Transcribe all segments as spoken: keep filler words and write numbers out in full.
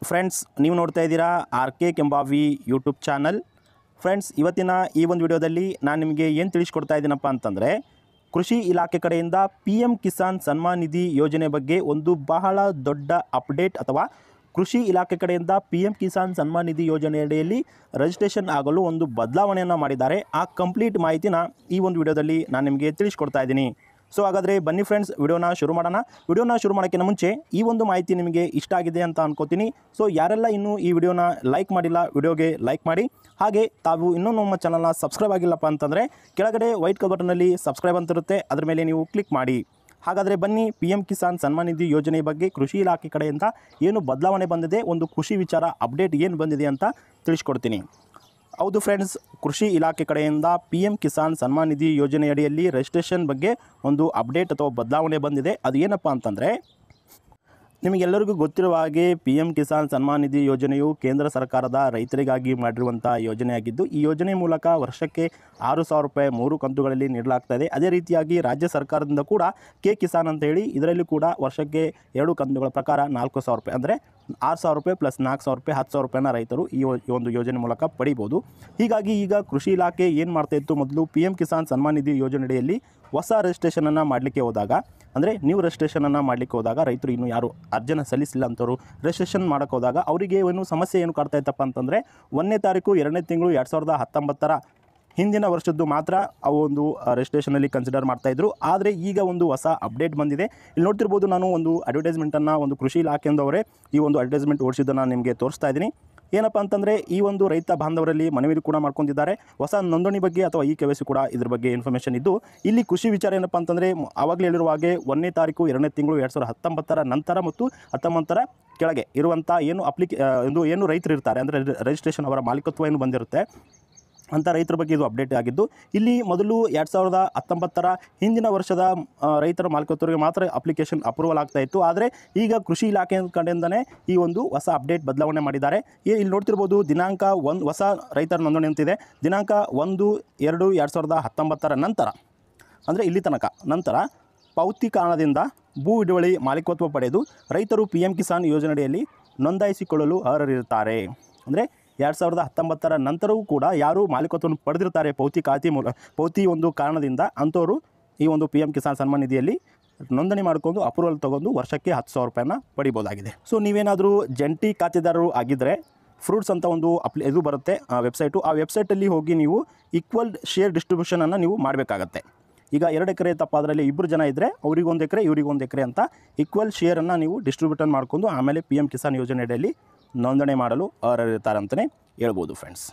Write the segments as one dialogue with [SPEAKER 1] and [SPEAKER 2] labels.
[SPEAKER 1] Friends, ನೀವು ನೋಡ್ತಾ ಇದ್ದೀರಾ R K Kembavi YouTube channel. Friends, ಇವತ್ತಿನ ಈ ಒಂದು ವಿಡಿಯೋದಲ್ಲಿ ನಾನು ನಿಮಗೆ ಏನು ತಿಳಿಸ್ಕೊಡ್ತಾ ಇದ್ದೀನಪ್ಪ ಅಂತಂದರೆ, ಕೃಷಿ ಇಲಾಖೆ ಕಡೆಯಿಂದ ಪಿ ಎಮ್ ಕಿಸಾನ್ ಸನ್ಮಾನ್ ನಿಧಿ ಯೋಜನೆ ಬಗ್ಗೆ ಒಂದು ಬಹಳ ದೊಡ್ಡ ಅಪ್ಡೇಟ್ ಅಥವಾ ಕೃಷಿ ಇಲಾಖೆ ಕಡೆಯಿಂದ ಪಿ ಎಮ್ ಕಿಸಾನ್ ಸನ್ಮಾನ್ ನಿಧಿ ಯೋಜನೆಯಡಿಯಲ್ಲಿ ರಿಜಿಸ್ಟ್ರೇಷನ್ ಆಗಲು ಒಂದು ಬದಲಾವಣೆಯನ್ನು ಮಾಡಿದ್ದಾರೆ. ಆ ಕಂಪ್ಲೀಟ್ ಮಾಹಿತಿನ ಈ ಒಂದು ವಿಡಿಯೋದಲ್ಲಿ ನಾನು ನಿಮಗೆ ತಿಳಿಸ್ಕೊಡ್ತಾ ಇದ್ದೀನಿ. ಸೊ ಹಾಗಾದರೆ ಬನ್ನಿ ಫ್ರೆಂಡ್ಸ್, ವಿಡಿಯೋನ ಶುರು ಮಾಡೋಣ. ವಿಡಿಯೋನ ಶುರು ಮಾಡೋಕ್ಕಿಂತ ಮುಂಚೆ ಈ ಒಂದು ಮಾಹಿತಿ ನಿಮಗೆ ಇಷ್ಟ ಆಗಿದೆ ಅಂತ ಅನ್ಕೋತೀನಿ. ಸೊ ಯಾರೆಲ್ಲ ಇನ್ನೂ ಈ ವಿಡಿಯೋನ ಲೈಕ್ ಮಾಡಿಲ್ಲ, ವಿಡಿಯೋಗೆ ಲೈಕ್ ಮಾಡಿ. ಹಾಗೆ ತಾವು ಇನ್ನೂ ನಮ್ಮ ಚಾನಲ್ನ ಸಬ್ಸ್ಕ್ರೈಬ್ ಆಗಿಲ್ಲಪ್ಪ ಅಂತಂದರೆ ಕೆಳಗಡೆ ವೈಟ್ ಕಲರ್ ಬಟನಲ್ಲಿ ಸಬ್ಸ್ಕ್ರೈಬ್ ಅಂತ ಇರುತ್ತೆ, ಅದರ ಮೇಲೆ ನೀವು ಕ್ಲಿಕ್ ಮಾಡಿ. ಹಾಗಾದರೆ ಬನ್ನಿ, ಪಿ ಎಮ್ ಕಿಸಾನ್ ಸನ್ಮಾನ್ ನಿಧಿ ಯೋಜನೆ ಬಗ್ಗೆ ಕೃಷಿ ಇಲಾಖೆ ಕಡೆಯಿಂದ ಏನು ಬದಲಾವಣೆ ಬಂದಿದೆ, ಒಂದು ಖುಷಿ ವಿಚಾರ ಅಪ್ಡೇಟ್ ಏನು ಬಂದಿದೆ ಅಂತ ತಿಳಿಸ್ಕೊಡ್ತೀನಿ. ಹೌದು ಫ್ರೆಂಡ್ಸ್, ಕೃಷಿ ಇಲಾಖೆ ಕಡೆಯಿಂದ ಪಿ ಎಮ್ ಕಿಸಾನ್ ಸನ್ಮಾನ್ ನಿಧಿ ಯೋಜನೆಯಡಿಯಲ್ಲಿ ರಿಜಿಸ್ಟ್ರೇಷನ್ ಬಗ್ಗೆ ಒಂದು ಅಪ್ಡೇಟ್ ಅಥವಾ ಬದಲಾವಣೆ ಬಂದಿದೆ. ಅದು ಏನಪ್ಪ ಅಂತಂದರೆ, ನಿಮಗೆಲ್ಲರಿಗೂ ಗೊತ್ತಿರುವ ಹಾಗೆ ಪಿ ಎಮ್ ಕಿಸಾನ್ ಸನ್ಮಾನ್ ನಿಧಿ ಯೋಜನೆಯು ಕೇಂದ್ರ ಸರ್ಕಾರದ ರೈತರಿಗಾಗಿ ಮಾಡಿರುವಂಥ ಯೋಜನೆಯಾಗಿದ್ದು, ಈ ಯೋಜನೆ ಮೂಲಕ ವರ್ಷಕ್ಕೆ ಆರು ಸಾವಿರ ರೂಪಾಯಿ ಮೂರು ಕಂತುಗಳಲ್ಲಿ ನೀಡಲಾಗ್ತಾ ಇದೆ. ಅದೇ ರೀತಿಯಾಗಿ ರಾಜ್ಯ ಸರ್ಕಾರದಿಂದ ಕೂಡ ಕೆ ಕಿಸಾನ್ ಅಂತ ಹೇಳಿ ಇದರಲ್ಲಿ ಕೂಡ ವರ್ಷಕ್ಕೆ ಎರಡು ಕಂತುಗಳ ಪ್ರಕಾರ ನಾಲ್ಕು ಸಾವಿರ ರೂಪಾಯಿ ಅಂದರೆ ಆರು ಸಾವಿರ ರೂಪಾಯಿ ಪ್ಲಸ್ ನಾಲ್ಕು ಸಾವಿರ ರೂಪಾಯಿ ಹತ್ತು ಸಾವಿರ ರೂಪಾಯಿನ ರೈತರು ಈ ಒಂದು ಯೋಜನೆ ಮೂಲಕ ಪಡಿಬೋದು. ಹೀಗಾಗಿ ಈಗ ಕೃಷಿ ಇಲಾಖೆ ಏನು ಮಾಡ್ತಾ ಇತ್ತು, ಮೊದಲು ಪಿ ಎಮ್ ಕಿಸಾನ್ ಸನ್ಮಾನ್ ನಿಧಿ ಯೋಜನೆಯಡಿಯಲ್ಲಿ ಹೊಸ ರಿಜಿಸ್ಟ್ರೇಷನನ್ನು ಮಾಡಲಿಕ್ಕೆ ಹೋದಾಗ, ಅಂದರೆ ನ್ಯೂ ರಿಜಿಸ್ಟ್ರೇಷನನ್ನು ಮಾಡಲಿಕ್ಕೆ ಹೋದಾಗ ರೈತರು ಇನ್ನೂ ಯಾರು ಅರ್ಜಿನ ಸಲ್ಲಿಸಿಲ್ಲ ಅಂತವರು ರಿಜಿಸ್ಟ್ರೇಷನ್ ಮಾಡೋಕ್ಕೆ ಹೋದಾಗ ಅವರಿಗೆ ಏನು ಸಮಸ್ಯೆ ಏನು ಕಾಡ್ತಾ ಇತ್ತಪ್ಪ ಅಂತಂದರೆ, ಒಂದನೇ ತಾರೀಕು ಎರಡನೇ ತಿಂಗಳು ಎರಡು ಸಾವಿರದ ಹತ್ತೊಂಬತ್ತರ ಹಿಂದಿನ ವರ್ಷದ್ದು ಮಾತ್ರ ಅವು ಒಂದು ರಿಜಿಸ್ಟ್ರೇಷನಲ್ಲಿ ಕನ್ಸಿಡರ್ ಮಾಡ್ತಾಯಿದ್ರು. ಆದರೆ ಈಗ ಒಂದು ಹೊಸ ಅಪ್ಡೇಟ್ ಬಂದಿದೆ. ಇಲ್ಲಿ ನೋಡ್ತಿರ್ಬೋದು, ನಾನು ಒಂದು ಅಡ್ವರ್ಟೈಸ್ಮೆಂಟನ್ನು ಒಂದು ಕೃಷಿ ಇಲಾಖೆಯಿಂದವರೇ ಈ ಒಂದು ಅಡ್ವರ್ಟೈಸ್ಮೆಂಟ್ ಓಡಿಸಿದ್ದನ್ನು ನಿಮಗೆ ತೋರಿಸ್ತಾ ಇದ್ದೀನಿ. ಏನಪ್ಪ ಅಂತಂದರೆ, ಈ ಒಂದು ರೈತ ಬಾಂಧವರಲ್ಲಿ ಮನವಿ ಕೂಡ ಮಾಡ್ಕೊಂಡಿದ್ದಾರೆ. ಹೊಸ ನೋಂದಣಿ ಬಗ್ಗೆ ಅಥವಾ ಈ ಕೆ ವೈ ಸಿ ಕೂಡ ಇದ್ರ ಬಗ್ಗೆ ಇನ್ಫಾರ್ಮೇಷನ್ ಇದ್ದು, ಇಲ್ಲಿ ಖುಷಿ ವಿಚಾರ ಏನಪ್ಪ ಅಂತಂದರೆ, ಆವಾಗಲೇ ಹೇಳಿರುವ ಹಾಗೆ ಒಂದನೇ ತಾರೀಕು ಎರಡನೇ ತಿಂಗಳು ಎರಡು ಸಾವಿರದ ಹತ್ತೊಂಬತ್ತರ ನಂತರ ಮತ್ತು ಹತ್ತೊಂಬತ್ತರ ಕೆಳಗೆ ಇರುವಂಥ ಏನು ಅಪ್ಲಿಕೇ ಒಂದು ಏನು ರೈತರು ಇರ್ತಾರೆ, ಅಂದರೆ ರಿಜಿಸ್ಟ್ರೇಷನ್ ಅವರ ಮಾಲೀಕತ್ವ ಏನು ಬಂದಿರುತ್ತೆ ಅಂಥ ರೈತರ ಬಗ್ಗೆ ಇದು ಅಪ್ಡೇಟ್ ಆಗಿದ್ದು, ಇಲ್ಲಿ ಮೊದಲು ಎರಡು ಸಾವಿರದ ಹತ್ತೊಂಬತ್ತರ ಹಿಂದಿನ ವರ್ಷದ ರೈತರ ಮಾಲೀಕತ್ವರಿಗೆ ಮಾತ್ರ ಅಪ್ಲಿಕೇಶನ್ ಅಪ್ರೂವಲ್ ಆಗ್ತಾ ಇತ್ತು. ಆದರೆ ಈಗ ಕೃಷಿ ಇಲಾಖೆ ಕಡೆಯಿಂದನೇ ಈ ಒಂದು ಹೊಸ ಅಪ್ಡೇಟ್ ಬದಲಾವಣೆ ಮಾಡಿದ್ದಾರೆ. ಇಲ್ಲಿ ನೋಡ್ತಿರ್ಬೋದು, ದಿನಾಂಕ ಒಂದು ಹೊಸ ರೈತರ ನೋಂದಣಿ ಅಂತಿದೆ. ದಿನಾಂಕ ಒಂದು ಎರಡು ಎರಡು ಸಾವಿರದ ಹತ್ತೊಂಬತ್ತರ ನಂತರ, ಅಂದರೆ ಇಲ್ಲಿ ತನಕ ನಂತರ ಪಾವತಿ ಕಾರಣದಿಂದ ಭೂ ಹಿಡುವಳಿ ಮಾಲೀಕತ್ವ ಪಡೆದು ರೈತರು ಪಿ ಎಮ್ ಕಿಸಾನ್ ಯೋಜನೆಯಡಿಯಲ್ಲಿ ನೋಂದಾಯಿಸಿಕೊಳ್ಳಲು ಅರ್ಹರಿರುತ್ತಾರೆ. ಅಂದರೆ ಎರಡು ಸಾವಿರದ ಹತ್ತೊಂಬತ್ತರ ನಂತರವೂ ಕೂಡ ಯಾರು ಮಾಲೀಕತ್ವವನ್ನು ಪಡೆದಿರ್ತಾರೆ ಪೌತಿ ಖಾತೆ ಮೂಲ ಪೌತಿ ಒಂದು ಕಾರಣದಿಂದ, ಅಂಥವರು ಈ ಒಂದು ಪಿ ಎಮ್ ಕಿಸಾನ್ ಸನ್ಮಾನ್ ನಿಧಿಯಲ್ಲಿ ನೋಂದಣಿ ಮಾಡಿಕೊಂಡು ಅಪ್ರೂವಲ್ ತೊಗೊಂಡು ವರ್ಷಕ್ಕೆ ಹತ್ತು ಸಾವಿರ ರೂಪಾಯಿನ ಪಡಿಬೋದಾಗಿದೆ. ಸೊ ನೀವೇನಾದರೂ ಜಂಟಿ ಖಾತೆದಾರರು ಆಗಿದ್ದರೆ ಫ್ರೂಟ್ಸ್ ಅಂತ ಒಂದು ಅಪ್ಲಿ ಇದು ಬರುತ್ತೆ ವೆಬ್ಸೈಟು. ಆ ವೆಬ್ಸೈಟಲ್ಲಿ ಹೋಗಿ ನೀವು ಈಕ್ವಲ್ ಶೇರ್ ಡಿಸ್ಟ್ರಿಬ್ಯೂಷನನ್ನು ನೀವು ಮಾಡಬೇಕಾಗತ್ತೆ. ಈಗ ಎರಡು ಎಕರೆ ತಪ್ಪ ಅದರಲ್ಲಿ ಇಬ್ಬರು ಜನ ಇದ್ದರೆ ಅವರಿಗೊಂದು ಎಕರೆ ಇವರಿಗೊಂದು ಎಕರೆ ಅಂತ ಈಕ್ವಲ್ ಶೇರನ್ನು ನೀವು ಡಿಸ್ಟ್ರಿಬ್ಯೂಟನ್ ಮಾಡಿಕೊಂಡು ಆಮೇಲೆ ಪಿ ಎಮ್ ಕಿಸಾನ್ ಯೋಜನೆಯಲ್ಲಿ ನೋಂದಣಿ ಮಾಡಲು ಅರ್ಹರಿರ್ತಾರೆ ಅಂತಲೇ ಹೇಳ್ಬೋದು ಫ್ರೆಂಡ್ಸ್.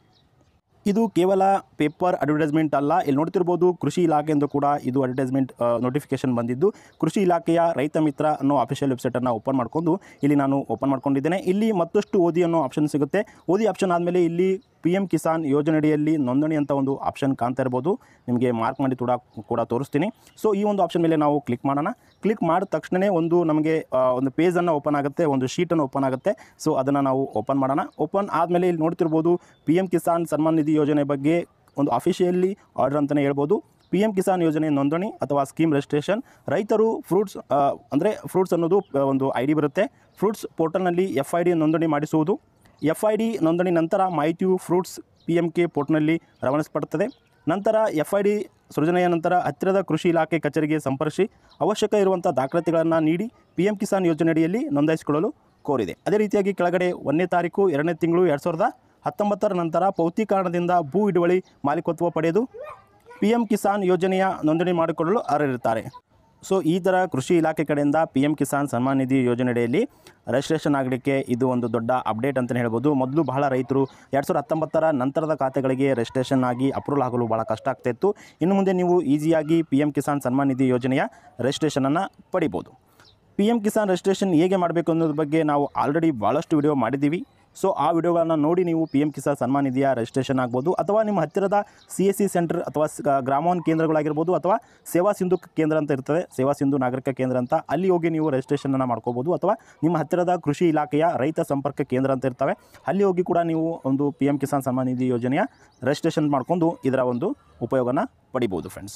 [SPEAKER 1] ಇದು ಕೇವಲ ಪೇಪರ್ ಅಡ್ವರ್ಟೈಸ್ಮೆಂಟ್ ಅಲ್ಲ. ಇಲ್ಲಿ ನೋಡ್ತಿರ್ಬೋದು, ಕೃಷಿ ಇಲಾಖೆಯಿಂದ ಕೂಡ ಇದು ಅಡ್ವರ್ಟೈಸ್ಮೆಂಟ್ ನೋಟಿಫಿಕೇಶನ್ ಬಂದಿದ್ದು, ಕೃಷಿ ಇಲಾಖೆಯ ರೈತ ಮಿತ್ರ ಅನ್ನೋ ಅಫಿಷಿಯಲ್ ವೆಬ್ಸೈಟನ್ನು ಓಪನ್ ಮಾಡ್ಕೊಂಡು ಇಲ್ಲಿ ನಾನು ಓಪನ್ ಮಾಡ್ಕೊಂಡಿದ್ದೇನೆ. ಇಲ್ಲಿ ಮತ್ತಷ್ಟು ಓದಿ ಅನ್ನೋ ಆಪ್ಷನ್ ಸಿಗುತ್ತೆ. ಓದಿ ಆಪ್ಷನ್ ಆದಮೇಲೆ ಇಲ್ಲಿ ಪಿ ಎಮ್ ಕಿಸಾನ್ ಯೋಜನೆಯಡಿಯಲ್ಲಿ ನೋಂದಣಿ ಅಂತ ಒಂದು ಆಪ್ಷನ್ ಕಾಣ್ತಾ ಇರ್ಬೋದು. ನಿಮಗೆ ಮಾರ್ಕ್ ಮಾಡಿ ಕೂಡ ಕೂಡ ತೋರಿಸ್ತೀನಿ. ಸೊ ಈ ಒಂದು ಆಪ್ಷನ್ ಮೇಲೆ ನಾವು ಕ್ಲಿಕ್ ಮಾಡೋಣ. ಕ್ಲಿಕ್ ಮಾಡಿದ ತಕ್ಷಣವೇ ಒಂದು ನಮಗೆ ಒಂದು ಪೇಜನ್ನು ಓಪನ್ ಆಗುತ್ತೆ, ಒಂದು ಶೀಟನ್ನು ಓಪನ್ ಆಗುತ್ತೆ. ಸೊ ಅದನ್ನು ನಾವು ಓಪನ್ ಮಾಡೋಣ. ಓಪನ್ ಆದಮೇಲೆ ಇಲ್ಲಿ ನೋಡ್ತಿರ್ಬೋದು, ಪಿ ಎಮ್ ಕಿಸಾನ್ ಸನ್ಮಾನ್ ನಿಧಿ ಯೋಜನೆ ಬಗ್ಗೆ ಒಂದು ಅಫಿಷಿಯಲಿ ಆರ್ಡರ್ ಅಂತಲೇ ಹೇಳ್ಬೋದು. ಪಿ ಎಮ್ ಕಿಸಾನ್ ಯೋಜನೆ ನೋಂದಣಿ ಅಥವಾ ಸ್ಕೀಮ್ ರಿಜಿಸ್ಟ್ರೇಷನ್, ರೈತರು ಫ್ರೂಟ್ಸ್ ಅಂದರೆ ಫ್ರೂಟ್ಸ್ ಅನ್ನೋದು ಒಂದು ಐ ಡಿ ಬರುತ್ತೆ. ಫ್ರೂಟ್ಸ್ ಪೋರ್ಟಲ್ನಲ್ಲಿ ಎಫ್ ಐ ಡಿ ನೋಂದಣಿ ಮಾಡಿಸುವುದು. ಎಫ್ ಐ ಡಿ ನೋಂದಣಿ ನಂತರ ಮಾಹಿತಿಯು ಫ್ರೂಟ್ಸ್ ಪಿ ಎಮ್ ಕೆ ಪೋರ್ಟ್ನಲ್ಲಿ ರವಾನಿಸಲ್ಪಡುತ್ತದೆ. ನಂತರ ಎಫ್ ಐ ಡಿ ಸೃಜನೆಯ ನಂತರ ಹತ್ತಿರದ ಕೃಷಿ ಇಲಾಖೆ ಕಚೇರಿಗೆ ಸಂಪರ್ಕಿಸಿ ಅವಶ್ಯಕ ಇರುವಂಥ ದಾಖಲಾತಿಗಳನ್ನು ನೀಡಿ ಪಿ ಎಮ್ ಕಿಸಾನ್ ಯೋಜನೆಯಡಿಯಲ್ಲಿ ನೋಂದಾಯಿಸಿಕೊಳ್ಳಲು ಕೋರಿದೆ. ಅದೇ ರೀತಿಯಾಗಿ ಕೆಳಗಡೆ ಒಂದನೇ ತಾರೀಕು ಎರಡನೇ ತಿಂಗಳು ಎರಡು ಸಾವಿರದ ಹತ್ತೊಂಬತ್ತರ ನಂತರ ಪೌತಿ ಕಾರಣದಿಂದ ಭೂ ಹಿಡುವಳಿ ಮಾಲೀಕತ್ವ ಪಡೆದು ಪಿ ಎಮ್ ಕಿಸಾನ್ ಯೋಜನೆಯ ನೋಂದಣಿ ಮಾಡಿಕೊಳ್ಳಲು ಅರ್ಹರಿರ್ತಾರೆ. ಸೊ ಈ ಥರ ಕೃಷಿ ಇಲಾಖೆ ಕಡೆಯಿಂದ ಪಿ ಎಮ್ ಕಿಸಾನ್ ಸನ್ಮಾನ್ ನಿಧಿ ಯೋಜನೆಯಡಿಯಲ್ಲಿ ರಿಜಿಸ್ಟ್ರೇಷನ್ ಆಗಲಿಕ್ಕೆ ಇದು ಒಂದು ದೊಡ್ಡ ಅಪ್ಡೇಟ್ ಅಂತಲೇ ಹೇಳ್ಬೋದು. ಮೊದಲು ಬಹಳ ರೈತರು ಎರಡು ಸಾವಿರದ ಹತ್ತೊಂಬತ್ತರ ನಂತರದ ಖಾತೆಗಳಿಗೆ ರಿಜಿಸ್ಟ್ರೇಷನ್ ಆಗಿ ಅಪ್ರೂವಲ್ ಆಗಲು ಭಾಳ ಕಷ್ಟ ಆಗ್ತಾಯಿತ್ತು. ಇನ್ನು ಮುಂದೆ ನೀವು ಈಸಿಯಾಗಿ ಪಿ ಎಮ್ ಕಿಸಾನ್ ಸನ್ಮಾನ್ ನಿಧಿ ಯೋಜನೆಯ ರಿಜಿಸ್ಟ್ರೇಷನನ್ನು ಪಡಿಬೋದು. ಪಿ ಎಮ್ ಕಿಸಾನ್ ರಿಜಿಸ್ಟ್ರೇಷನ್ ಹೇಗೆ ಮಾಡಬೇಕು ಅನ್ನೋದ್ರ ಬಗ್ಗೆ ನಾವು ಆಲ್ರೆಡಿ ಭಾಳಷ್ಟು ವಿಡಿಯೋ ಮಾಡಿದ್ದೀವಿ. ಸೊ ಆ ವಿಡಿಯೋಗಳನ್ನು ನೋಡಿ ನೀವು ಪಿ ಎಮ್ ಕಿಸಾನ್ ಸನ್ಮಾನ್ ನಿಧಿಯ ರಿಜಿಸ್ಟ್ರೇಷನ್ ಆಗ್ಬೋದು. ಅಥವಾ ನಿಮ್ಮ ಹತ್ತಿರದ ಸಿ ಎಸ್ ಸಿ ಸೆಂಟರ್ ಅಥವಾ ಗ್ರಾಮೋನ್ ಕೇಂದ್ರಗಳಾಗಿರ್ಬೋದು, ಅಥವಾ ಸೇವಾ ಸಿಂಧು ಕೇಂದ್ರ ಅಂತ ಇರ್ತದೆ, ಸೇವಾ ಸಿಂಧು ನಾಗರಿಕ ಕೇಂದ್ರ ಅಂತ, ಅಲ್ಲಿ ಹೋಗಿ ನೀವು ರಿಜಿಸ್ಟ್ರೇಷನನ್ನು ಮಾಡ್ಕೋಬೋದು. ಅಥವಾ ನಿಮ್ಮ ಹತ್ತಿರದ ಕೃಷಿ ಇಲಾಖೆಯ ರೈತ ಸಂಪರ್ಕ ಕೇಂದ್ರ ಅಂತ ಇರ್ತವೆ, ಅಲ್ಲಿ ಹೋಗಿ ಕೂಡ ನೀವು ಒಂದು ಪಿ ಎಮ್ ಕಿಸಾನ್ ಸನ್ಮಾನ್ ನಿಧಿ ಯೋಜನೆಯ ರಿಜಿಸ್ಟ್ರೇಷನ್ ಮಾಡಿಕೊಂಡು ಇದರ ಒಂದು ಉಪಯೋಗನ ಪಡಿಬೋದು ಫ್ರೆಂಡ್ಸ್.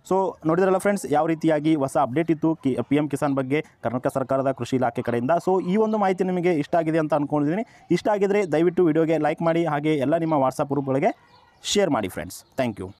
[SPEAKER 1] ಸೊ ನೋಡಿದ್ರಲ್ಲ ಫ್ರೆಂಡ್ಸ್, ಯಾವ ರೀತಿಯಾಗಿ ಹೊಸ ಅಪ್ಡೇಟ್ ಇತ್ತು ಕಿ ಪಿ ಎಮ್ ಕಿಸಾನ್ ಬಗ್ಗೆ ಕರ್ನಾಟಕ ಸರ್ಕಾರದ ಕೃಷಿ ಇಲಾಖೆ ಕಡೆಯಿಂದ. ಸೊ ಈ ಒಂದು ಮಾಹಿತಿ ನಿಮಗೆ ಇಷ್ಟ ಆಗಿದೆ ಅಂತ ಅಂದ್ಕೊಂಡಿದ್ದೀನಿ. ಇಷ್ಟ ಆಗಿದ್ದರೆ ದಯವಿಟ್ಟು ವಿಡಿಯೋಗೆ ಲೈಕ್ ಮಾಡಿ, ಹಾಗೆ ಎಲ್ಲ ನಿಮ್ಮ ವಾಟ್ಸಪ್ ಗ್ರೂಪ್ಗಳಿಗೆ ಶೇರ್ ಮಾಡಿ ಫ್ರೆಂಡ್ಸ್. Thank you.